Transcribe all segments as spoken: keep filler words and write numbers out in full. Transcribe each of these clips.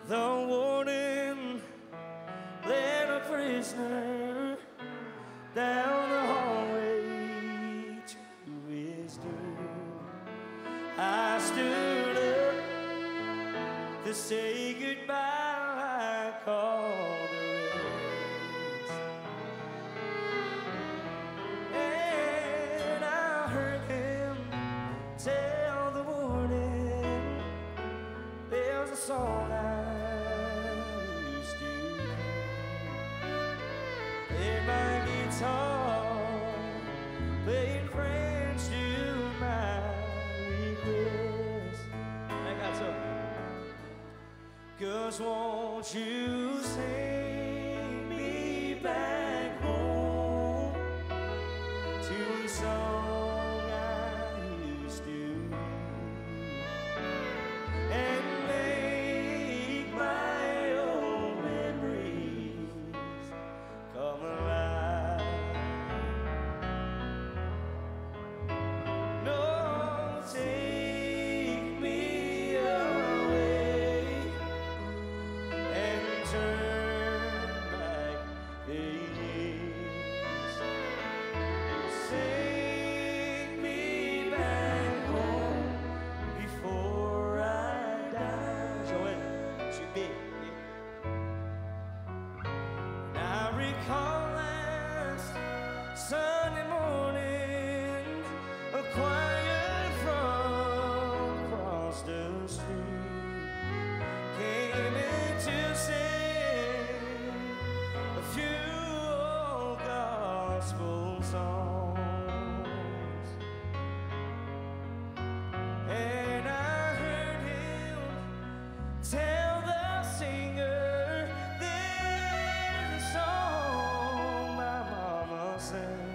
The warden led a prisoner down the hallway to his doom. I stood up to say goodbye. I called the rest, and I heard him tell the warden there's a song I used to play my guitar, playing French to my request. I got something. 'Cause won't you sing me back home to a song I used to, and make my old memories come alive. No, take me away and turn back the years. Take me back home before I die. Joël, tu big. I recall last Sunday morning, a choir from across the street came in to sing a few old gospel songs, and I heard him tell the singer there's a song my mama sang.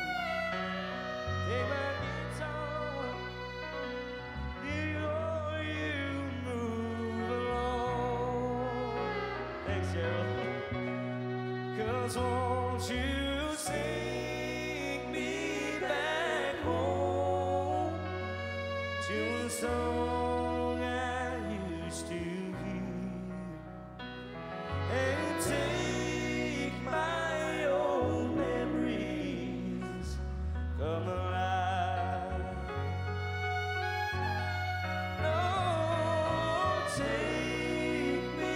Take my guitar, you, oh, you move along. Thanks, Gerald. 'Cause won't you sing me back home to a song I used to hear, and take my old memories come alive. No, take me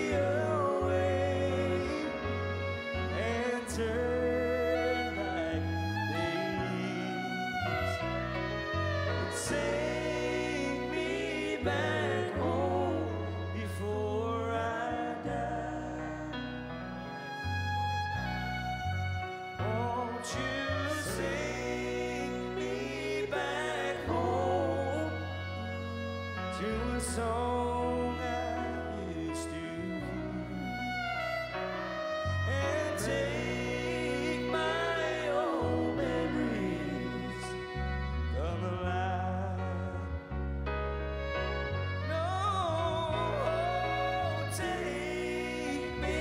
away and turn back the years. Take me back home before I die. Won't you sing me back home to a song I used to hear, and take my old memories come alive. No, take me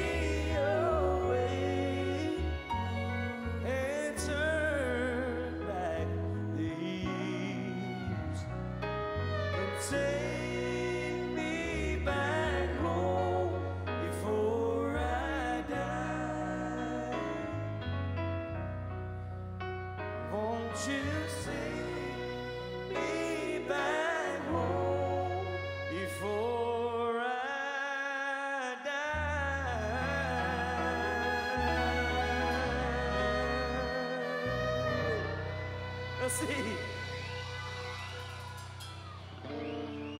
away and turn back the years, and take me back home before I die. Won't you sing me back home before I die? Let's see.